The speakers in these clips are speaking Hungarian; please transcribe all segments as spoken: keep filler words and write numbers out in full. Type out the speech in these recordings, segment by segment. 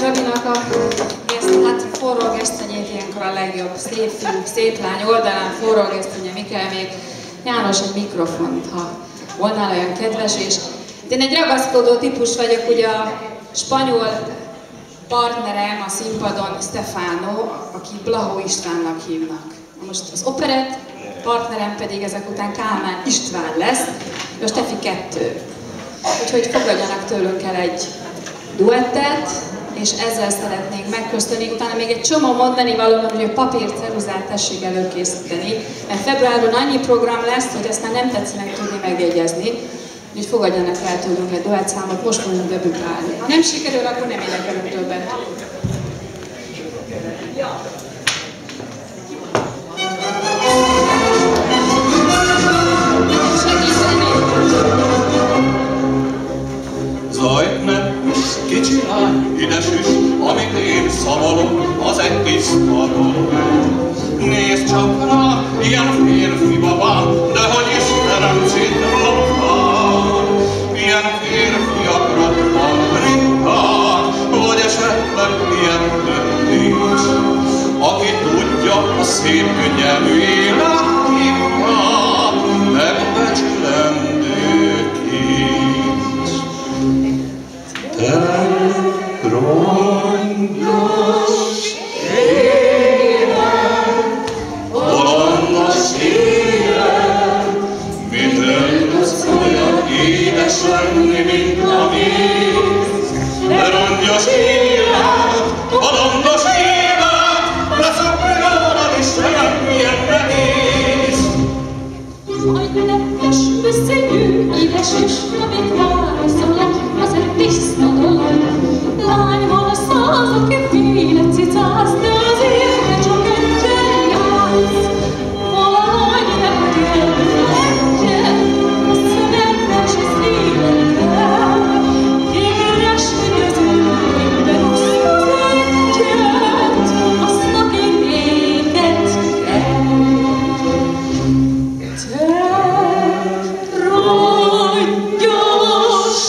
Gabinak a hát forró gesztenyét ilyenkor a legjobb. Szép fiú, szép lány oldalán forró gesztenye, mi kell még? János egy mikrofont, ha volnál olyan kedves, és én egy ragaszkodó típus vagyok, ugye a spanyol partnerem a színpadon Stefano, aki Blahó Istvánnak hívnak. Most az operett partnerem pedig ezek után Kálmán István lesz, most Stefi kettő. Úgyhogy fogadjanak tőlünk el egy duettet, és ezzel szeretnénk megköszönni. Utána még egy csomó mondani valóban, hogy a papírt, ceruzát tessék előkészíteni, mert februárban annyi program lesz, hogy ezt már nem tetszenek tudni megjegyezni. Úgyhogy fogadjanak el tőlünk egy duettszámot, most fogunk debütálni. Ha nem sikerül, akkor nem énekelünk többet. Zajt ne, kicsi lány, ide süss, amit én szavalok, az egy tiszta dolog. Nézd csak rá, ilyen férfi babám, de hogy ismerem citromfán. Ilyen férfiakra van ritkán, vagy esetleg ilyen több nincs. Aki tudja a szép könnyelmű élet titkát, megbecsülendő kincs. Te rongyos élet, bolondos élet, mitől tudsz olyan édes lenni, mint a víz? Te rongyos élet, bolondos élet, leszokni rólad Istenem, milyen nehéz! Zaj nemes, összegyű, édes is, amit válaszolok, az egy tiszta dolog. Lány van a száz, aki féle cicász, de az érve csak egyszer játsz. Valahogy nem kell legyen, a szememnek se szélekel. Éres közül, rossz az egyet, azt aki néked kell. Te rongyos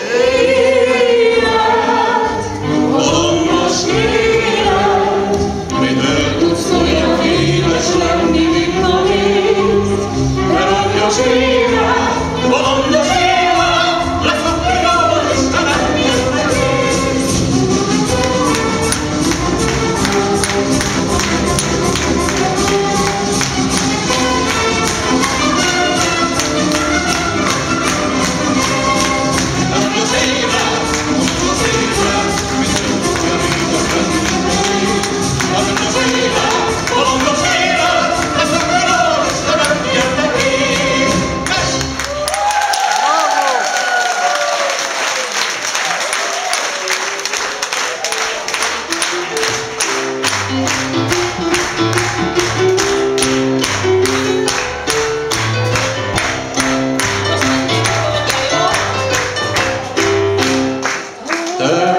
élet, Bolondos élet, mitől tudsz olyan édes lenni, mint a víz? Te rongyos élet, bolondos élet, leszokni rólad Istenem, milyen nehéz! Te